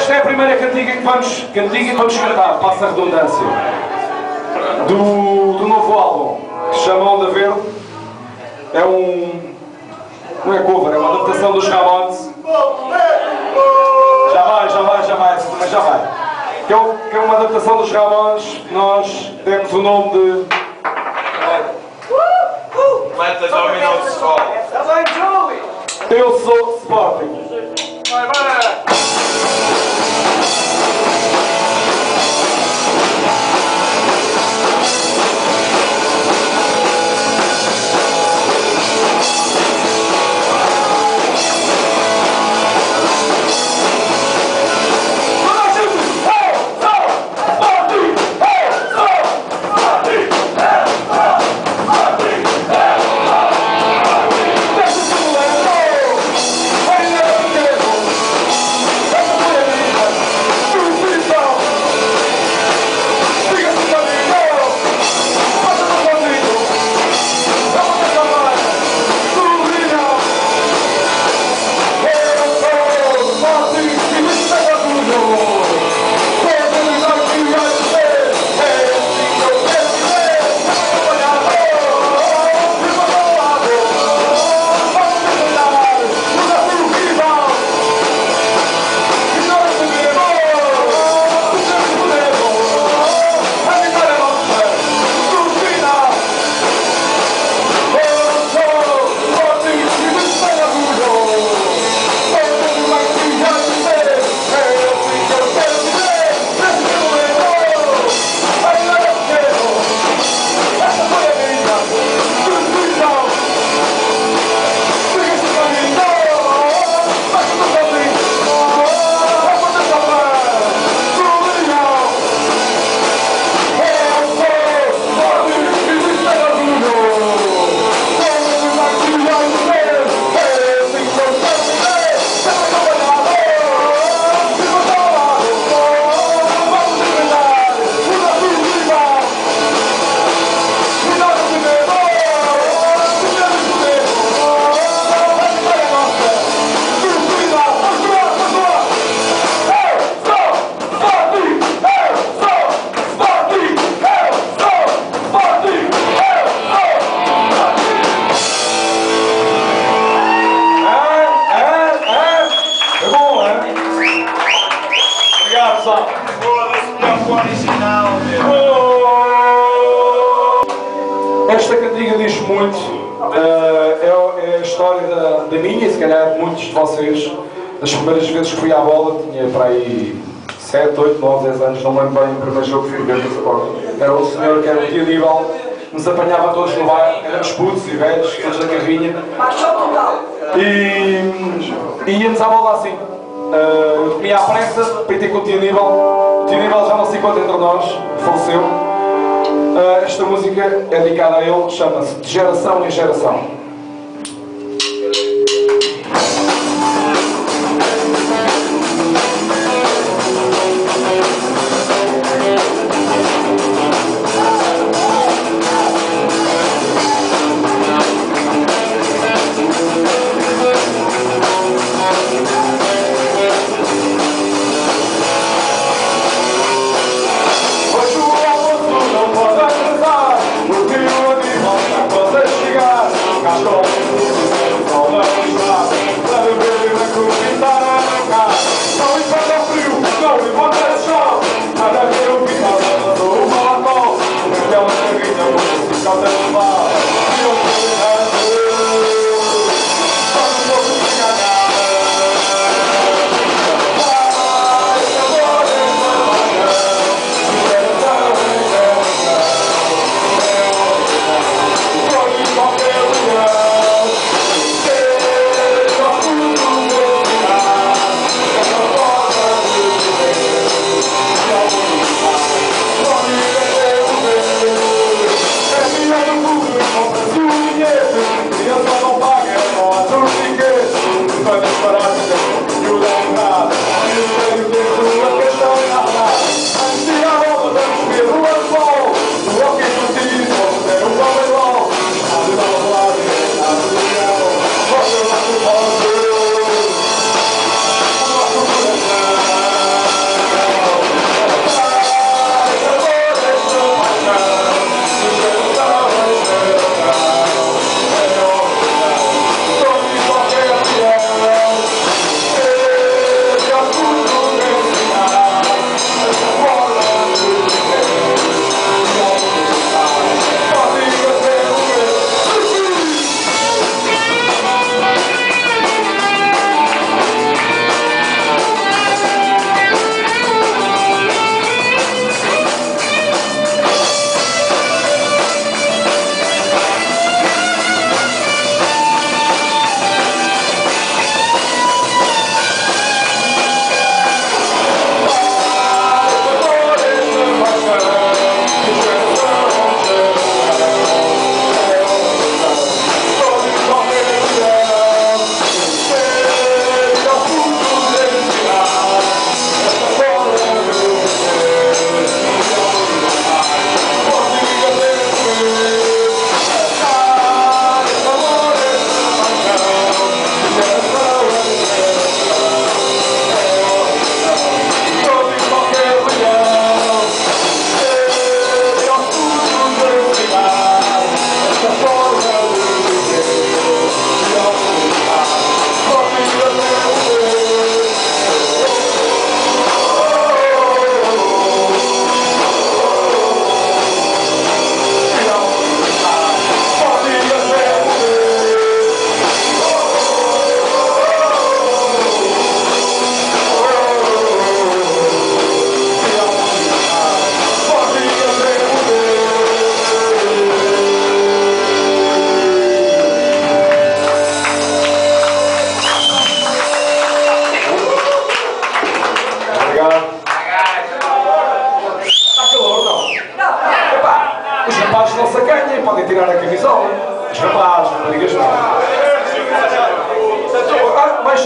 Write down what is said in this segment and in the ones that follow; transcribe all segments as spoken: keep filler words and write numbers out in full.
Esta é a primeira cantiga que vamos, cantiga que vamos cantar, passa a redundância, do, do novo álbum, que se chama Onda Verde. É um... não é cover, é uma adaptação dos Ramones. Já vai, já vai, já vai, mas já vai. Que é, que é uma adaptação dos Ramones, nós demos o nome de... Let the dominoes fall. Eu sou Sporting. Vai, vai! Esta cantiga diz muito, uh, é, é a história da, da minha e se calhar de muitos de vocês. Das primeiras vezes que fui à bola, tinha para aí sete, oito, nove, dez anos, não me lembro bem o primeiro jogo que fui ver no Sporting. Era o senhor que era o tio Aníbal, nos apanhava todos no bairro, éramos putos e velhos, todos na carrinha. E, e íamos à bola assim. Uh, eu comia à pressa para ir ter com o tio Aníbal. O tio Aníbal já não se encontra entre nós, faleceu. Uh, esta música é dedicada a ele, chama-se De Geração em Geração.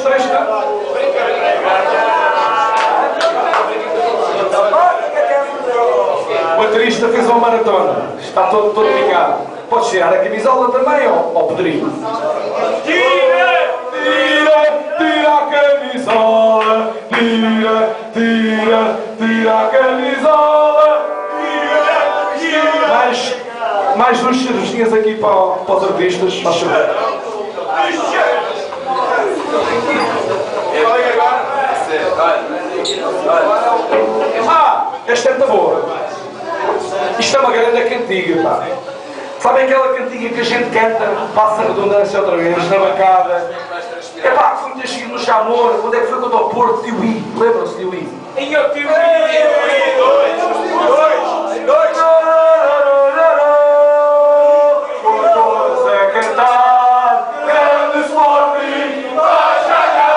baterista. O baterista fez uma maratona. Está todo, todo ligado. Podes tirar a camisola também, ó, ó Pedrinho. Tira, tira, tira a camisola. Tira, tira, tira a camisola. Tira, tira. Mais, mais duas cervejinhas aqui para, para os artistas. Faz favor. Ah, esta é muito boa. Isto é uma grande cantiga, pá. Sabem aquela cantiga que a gente canta, passa a redundância outra vez, na bancada? É pá, fui muito chique no Chamor, onde é que foi quando ao Porto? Tio I, lembram-se Tio I? E eu Tio I, dois, dois, dois. Com todos a cantar, grande Sporting, vai ganhar!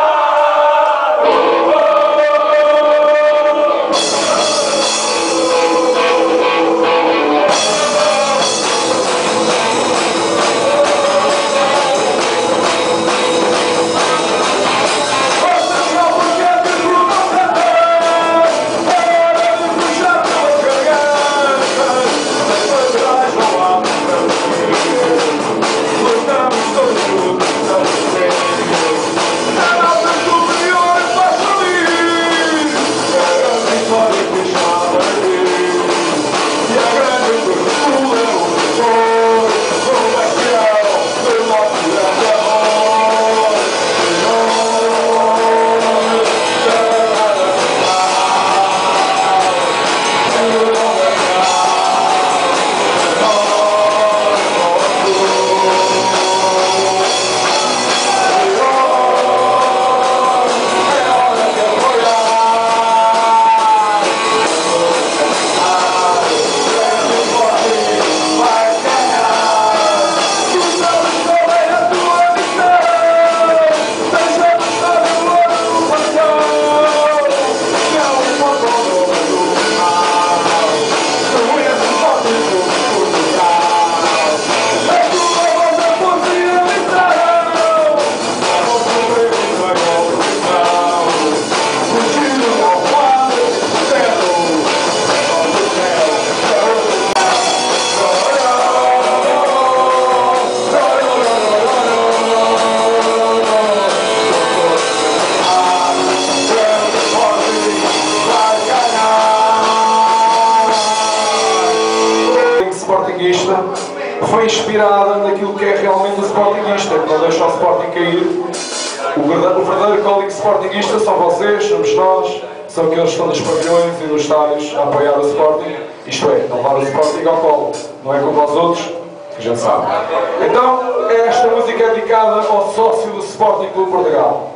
Foi inspirada naquilo que é realmente o Sportingista, que não deixa o Sporting cair. O verdadeiro, o verdadeiro código Sportingista são vocês, somos nós, são aqueles que estão nos pavilhões e nos estádios a apoiar o Sporting. Isto é, não levar o Sporting ao colo, não é como aos outros, que a gente sabe. Então, esta música é dedicada ao sócio do Sporting Clube Portugal.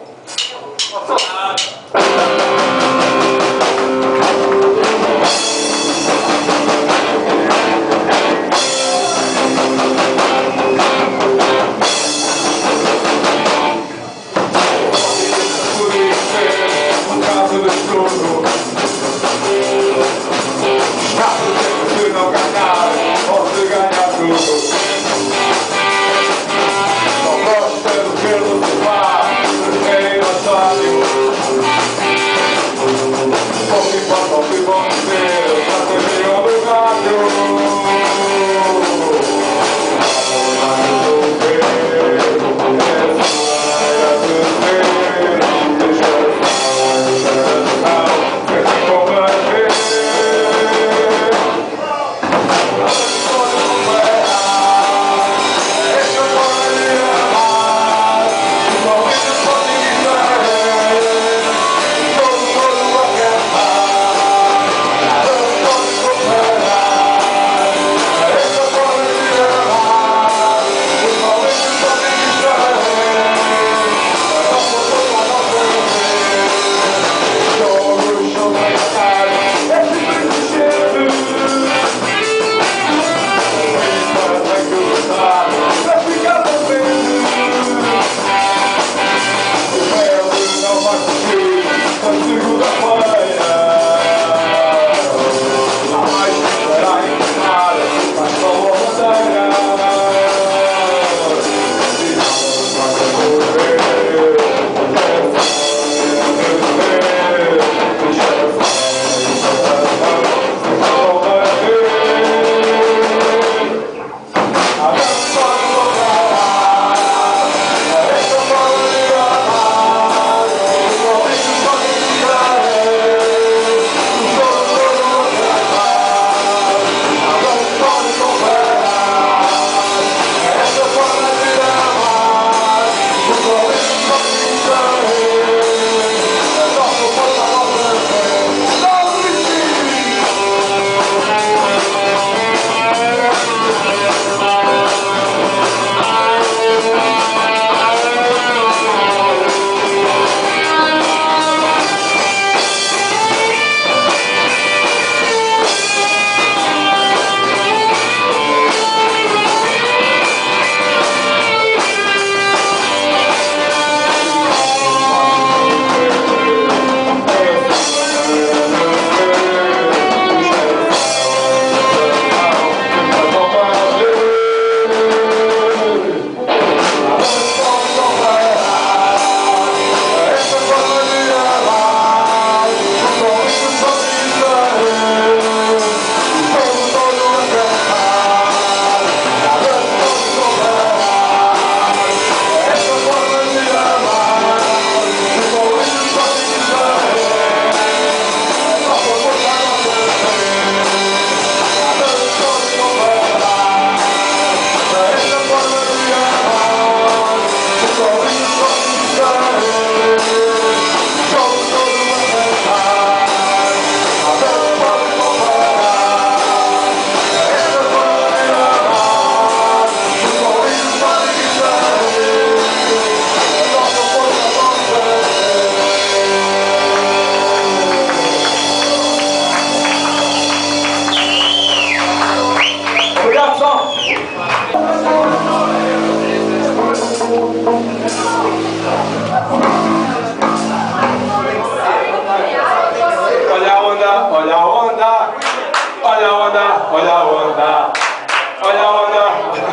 olha a onda, olha a onda.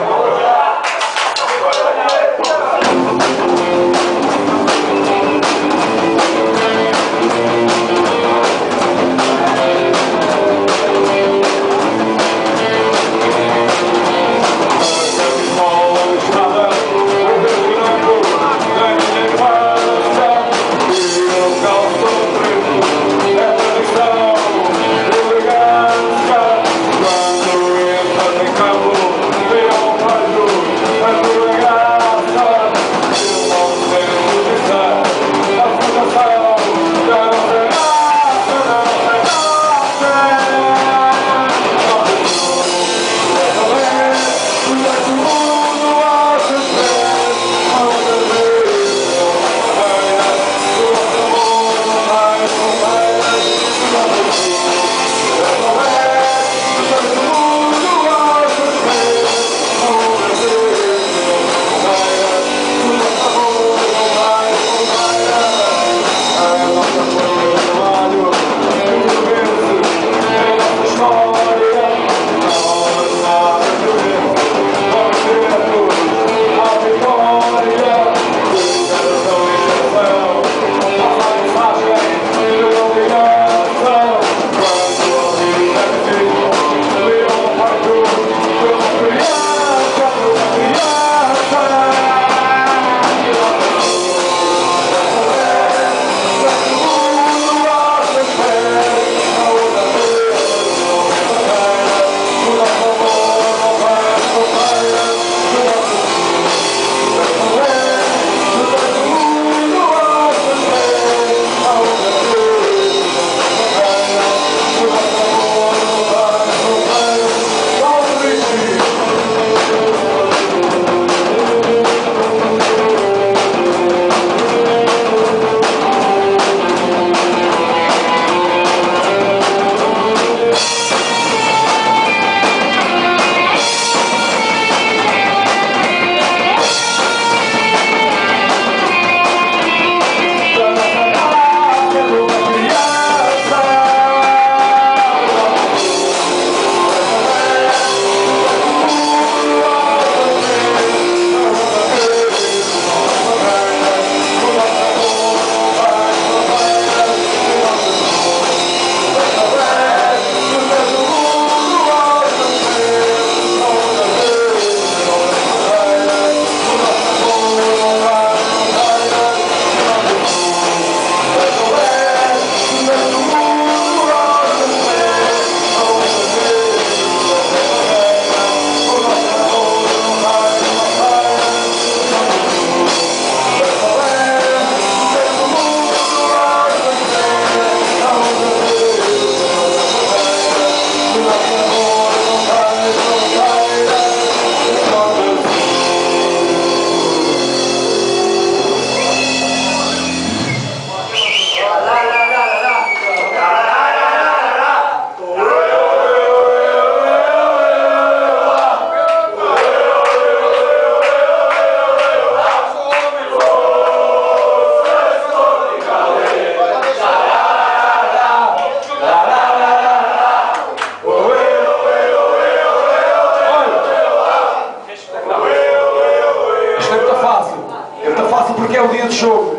Porque é o dia de jogo.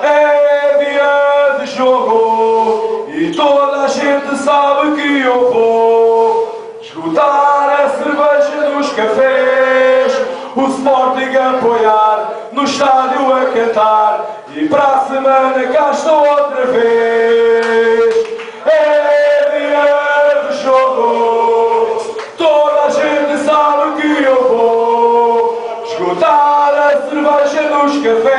É dia de jogo e toda a gente sabe que eu vou esgotar a cerveja nos cafés, o Sporting a apoiar, no estádio a cantar e para a semana cá estou outra vez. É dia de jogo, toda a gente sabe que eu vou esgotar a cerveja nos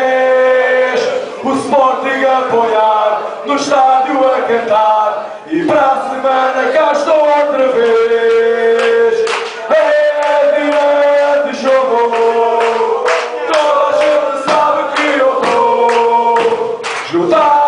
cafés, o Sporting a apoiar, no estádio a cantar e para a semana cá estou outra vez. É dia de jogo, toda a gente sabe que eu vou esgotar